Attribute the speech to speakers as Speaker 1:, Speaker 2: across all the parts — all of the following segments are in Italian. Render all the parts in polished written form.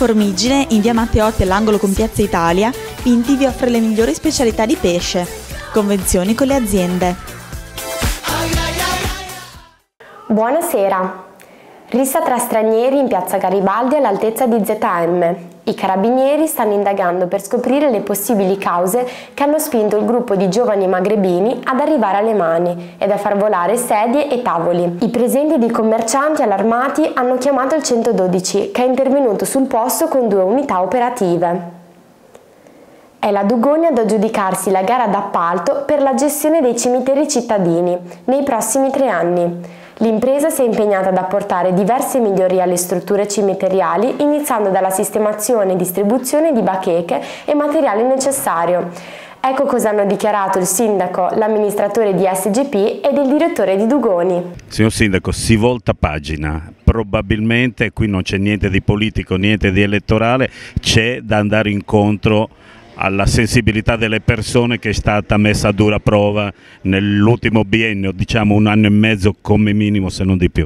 Speaker 1: Formigine, in via Matteotti all'angolo con Piazza Italia, Pinti vi offre le migliori specialità di pesce. Convenzioni con le aziende.
Speaker 2: Buonasera. Rissa tra stranieri in piazza Garibaldi all'altezza di ZM. I carabinieri stanno indagando per scoprire le possibili cause che hanno spinto il gruppo di giovani magrebini ad arrivare alle mani ed a far volare sedie e tavoli. I presenti di commercianti allarmati hanno chiamato il 112, che è intervenuto sul posto con 2 unità operative. È la Dugoni ad aggiudicarsi la gara d'appalto per la gestione dei cimiteri cittadini nei prossimi 3 anni. L'impresa si è impegnata ad apportare diverse migliorie alle strutture cimiteriali, iniziando dalla sistemazione e distribuzione di bacheche e materiale necessario. Ecco cosa hanno dichiarato il sindaco, l'amministratore di SGP ed il direttore di Dugoni.
Speaker 3: Signor Sindaco, si volta pagina. Probabilmente qui non c'è niente di politico, niente di elettorale, c'è da andare incontro alla sensibilità delle persone che è stata messa a dura prova nell'ultimo biennio, diciamo 1 anno e mezzo come minimo, se non di più.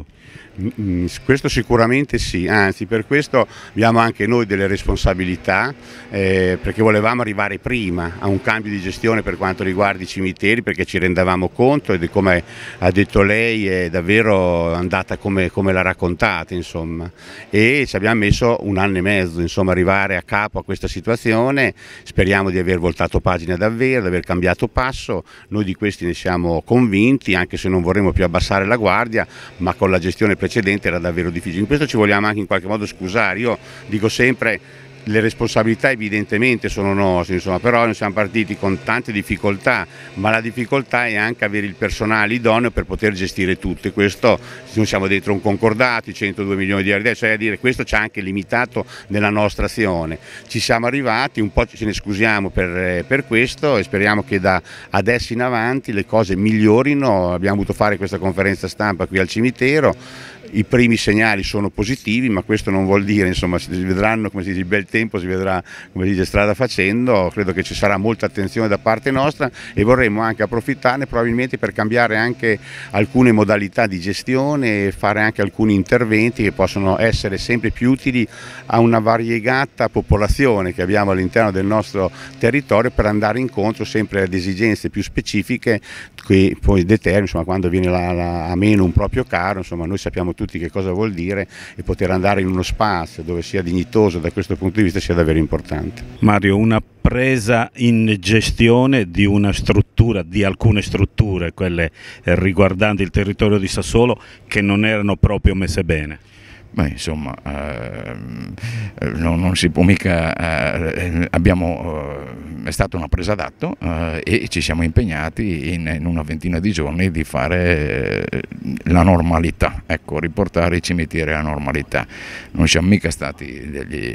Speaker 4: Questo sicuramente sì, anzi per questo abbiamo anche noi delle responsabilità, perché volevamo arrivare prima a un cambio di gestione per quanto riguarda i cimiteri, perché ci rendavamo conto e come ha detto lei è davvero andata come l'ha raccontata, insomma, e ci abbiamo messo 1 anno e mezzo, insomma, arrivare a capo a questa situazione. Speriamo di aver voltato pagina davvero, di aver cambiato passo. Noi di questi ne siamo convinti, anche se non vorremmo più abbassare la guardia, ma con la gestione precedente era davvero difficile. In questo ci vogliamo anche in qualche modo scusare. Io dico sempre, le responsabilità evidentemente sono nostre, insomma, però noi siamo partiti con tante difficoltà, ma la difficoltà è anche avere il personale idoneo per poter gestire tutto, e questo noi siamo dentro un concordato, i 102 milioni di euro, cioè a dire, questo ci ha anche limitato nella nostra azione. Ci siamo arrivati, un po' ce ne scusiamo per questo, e speriamo che da adesso in avanti le cose migliorino. Abbiamo voluto fare questa conferenza stampa qui al cimitero. I primi segnali sono positivi, ma questo non vuol dire, insomma, si vedranno, come si dice, il bel tempo si vedrà, come si dice, strada facendo. Credo che ci sarà molta attenzione da parte nostra e vorremmo anche approfittarne probabilmente per cambiare anche alcune modalità di gestione e fare anche alcuni interventi che possono essere sempre più utili a una variegata popolazione che abbiamo all'interno del nostro territorio, per andare incontro sempre ad esigenze più specifiche che poi determinano, insomma, quando viene a meno un proprio caro, insomma, noi sappiamo tutti che cosa vuol dire, e poter andare in uno spazio dove sia dignitoso da questo punto di vista sia davvero importante.
Speaker 3: Mario, una presa in gestione di una struttura, di alcune strutture, quelle riguardanti il territorio di Sassuolo, che non erano proprio messe bene.
Speaker 5: Beh, insomma, non si può mica, è stata una presa d'atto e ci siamo impegnati in una ventina di giorni di fare la normalità, ecco, riportare i cimiteri alla normalità. Non siamo mica stati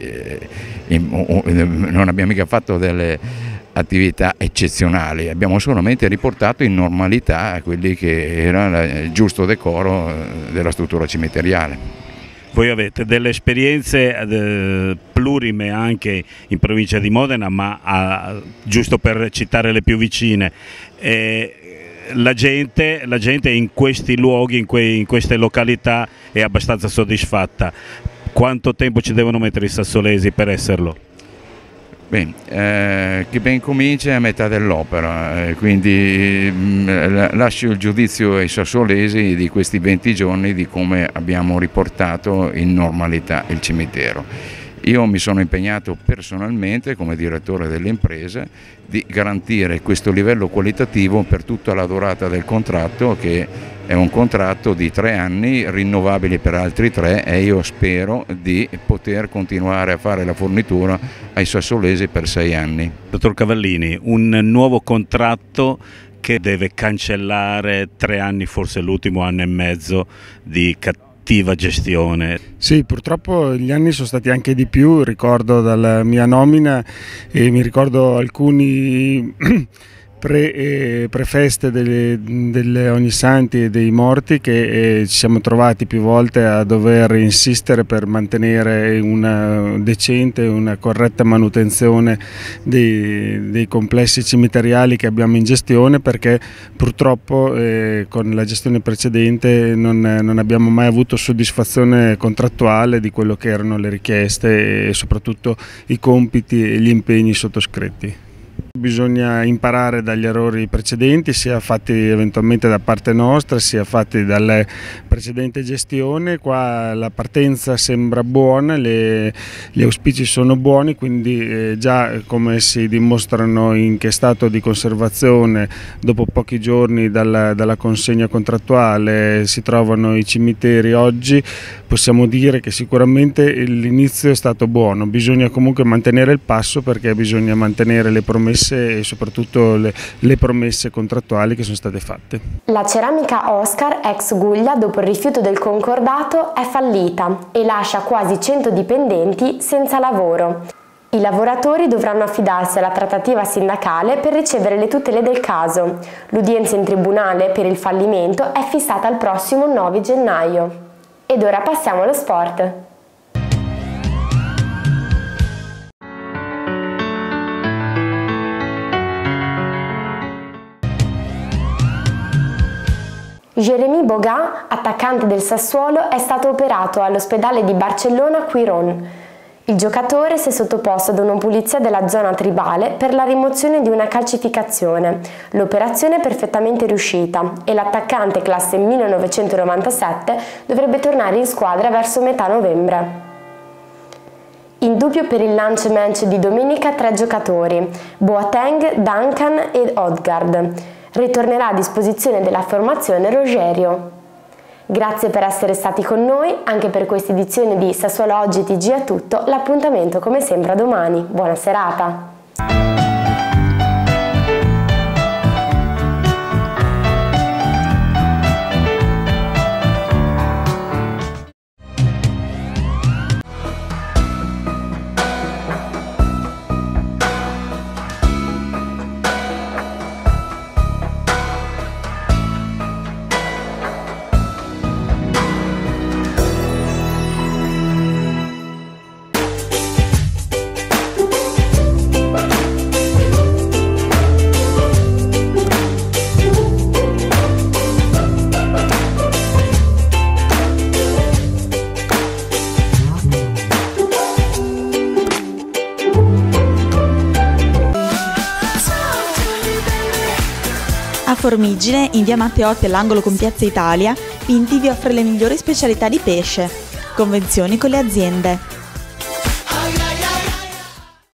Speaker 5: non abbiamo mica fatto delle attività eccezionali, abbiamo solamente riportato in normalità quelli che era il giusto decoro della struttura cimiteriale.
Speaker 3: Voi avete delle esperienze plurime anche in provincia di Modena, ma giusto per citare le più vicine, la gente in questi luoghi, in queste località è abbastanza soddisfatta. Quanto tempo ci devono mettere i sassolesi per esserlo?
Speaker 5: Beh, chi ben comincia è a metà dell'opera, quindi lascio il giudizio ai sassolesi di questi 20 giorni di come abbiamo riportato in normalità il cimitero. Io mi sono impegnato personalmente come direttore dell'impresa di garantire questo livello qualitativo per tutta la durata del contratto, che è un contratto di 3 anni, rinnovabili per altri 3, e io spero di poter continuare a fare la fornitura ai sassolesi per 6 anni.
Speaker 3: Dottor Cavallini, un nuovo contratto che deve cancellare 3 anni, forse l'ultimo anno e mezzo di cattiva gestione.
Speaker 6: Sì, purtroppo gli anni sono stati anche di più, ricordo dalla mia nomina e mi ricordo alcuni prefeste delle Ognissanti e dei morti che ci siamo trovati più volte a dover insistere per mantenere una decente e una corretta manutenzione dei complessi cimiteriali che abbiamo in gestione, perché purtroppo con la gestione precedente non abbiamo mai avuto soddisfazione contrattuale di quello che erano le richieste e soprattutto i compiti e gli impegni sottoscritti. Bisogna imparare dagli errori precedenti, sia fatti eventualmente da parte nostra, sia fatti dalla precedente gestione. Qua la partenza sembra buona, gli auspici sono buoni, quindi già come si dimostrano in che stato di conservazione dopo pochi giorni dalla consegna contrattuale si trovano i cimiteri oggi, possiamo dire che sicuramente l'inizio è stato buono. Bisogna comunque mantenere il passo, perché bisogna mantenere le promesse e soprattutto le promesse contrattuali che sono state fatte.
Speaker 2: La ceramica Oscar ex Guglia, dopo il rifiuto del concordato, è fallita e lascia quasi 100 dipendenti senza lavoro. I lavoratori dovranno affidarsi alla trattativa sindacale per ricevere le tutele del caso. L'udienza in tribunale per il fallimento è fissata al prossimo 9 gennaio. Ed ora passiamo allo sport. Jérémy Boga, attaccante del Sassuolo, è stato operato all'ospedale di Barcellona Quirón. Il giocatore si è sottoposto ad una pulizia della zona tribale per la rimozione di una calcificazione. L'operazione è perfettamente riuscita e l'attaccante, classe 1997, dovrebbe tornare in squadra verso metà novembre. In dubbio per il lunch match di domenica 3 giocatori: Boateng, Duncan ed Odegaard. Ritornerà a disposizione della formazione Rogerio. Grazie per essere stati con noi, anche per questa edizione di Sassuolo Oggi TG è tutto, l'appuntamento come sempre a domani. Buona serata!
Speaker 1: A Formigine, in via Matteotti all'angolo con Piazza Italia, Pinti vi offre le migliori specialità di pesce. Convenzioni con le aziende.